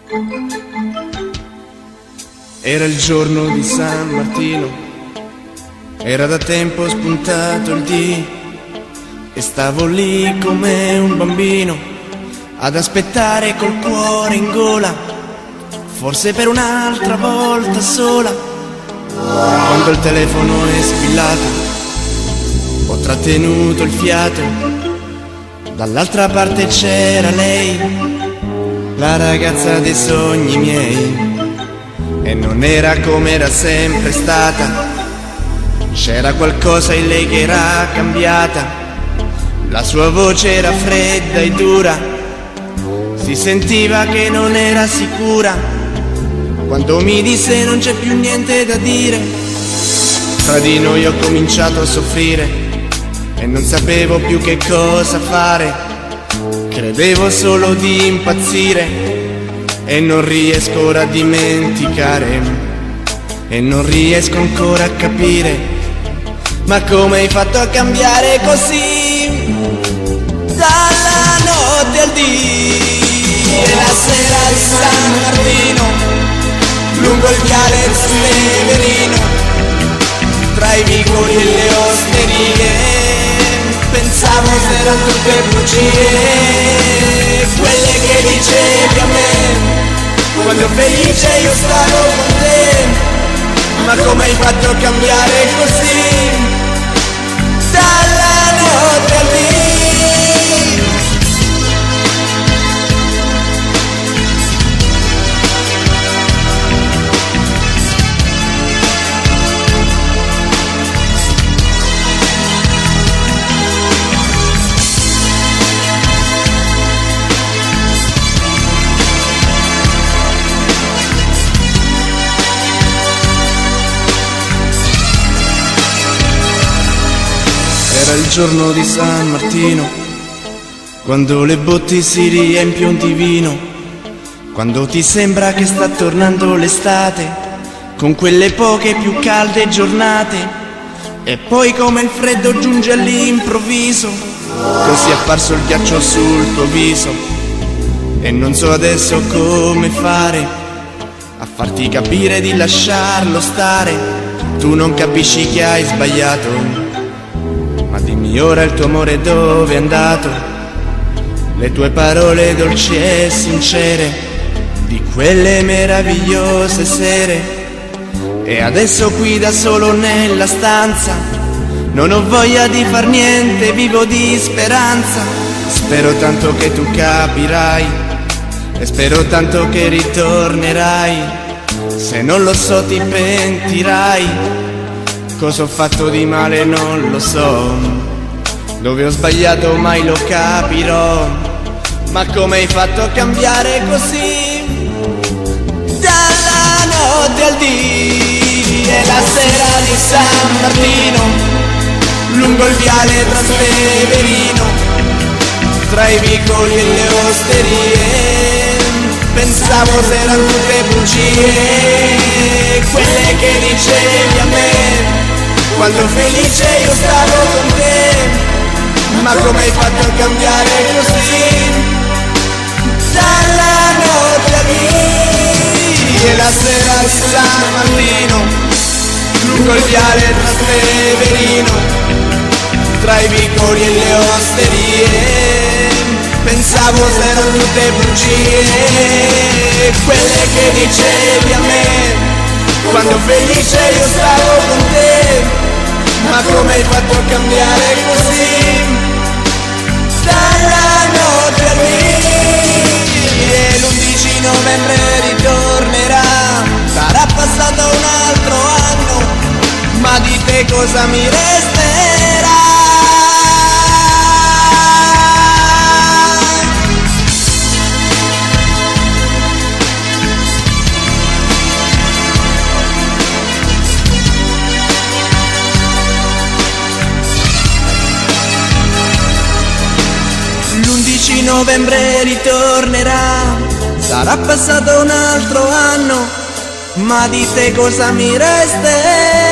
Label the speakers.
Speaker 1: Era il giorno di San Martino, era da tempo spuntato il dì e stavo lì come un bambino ad aspettare col cuore in gola, forse per un'altra volta sola. Quando il telefono è squillato, ho trattenuto il fiato, dall'altra parte c'era lei, la ragazza dei sogni miei. E non era come era sempre stata, c'era qualcosa in lei che era cambiata. La sua voce era fredda e dura, si sentiva che non era sicura. Quando mi disse non c'è più niente da dire, tra di noi ho cominciato a soffrire e non sapevo più che cosa fare. Credevo solo di impazzire e non riesco ora a dimenticare, e non riesco ancora a capire, ma come hai fatto a cambiare così? Dalla notte al dì e la sera di San Martino, lungo il viale San Severino, tra i vicoli e le osterie, pensavo se erano tutte bugie, quelle che dicevi a me quando felice io stavo con te. Ma come hai fatto a cambiare così? Dalla notte al dì. Era il giorno di San Martino, quando le botti si riempiono di vino, quando ti sembra che sta tornando l'estate, con quelle poche più calde giornate, e poi come il freddo giunge all'improvviso, così è apparso il ghiaccio sul tuo viso, e non so adesso come fare a farti capire di lasciarlo stare. Tu non capisci che hai sbagliato, ma dimmi ora il tuo amore dove è andato, le tue parole dolci e sincere, di quelle meravigliose sere. E adesso qui da solo nella stanza, non ho voglia di far niente, vivo di speranza. Spero tanto che tu capirai, e spero tanto che ritornerai. Se non lo so ti pentirai. Cosa ho fatto di male non lo so, dove ho sbagliato mai lo capirò. Ma come hai fatto a cambiare così? Dalla notte al dì e la sera di San Martino, lungo il viale San Severino, tra i vicoli e le osterie, pensavo se erano tutte bugie, quelle che dicevi a me quando felice io stavo con te. Ma come hai fatto a cambiare così? Dalla notte al dì e la sera di San Martino, lungo il viale San Severino, tra i vicoli e le osterie, pensavo se erano tutte bugie, quelle che dicevi a me quando felice io stavo con te. Ma come hai fatto a cambiare così? Dalla notte al dì e l'11 novembre ritornerà, sarà passato un altro anno, ma di te cosa mi resterà? L'11 novembre ritornerà, sarà passato un altro anno, ma di te cosa mi resterà?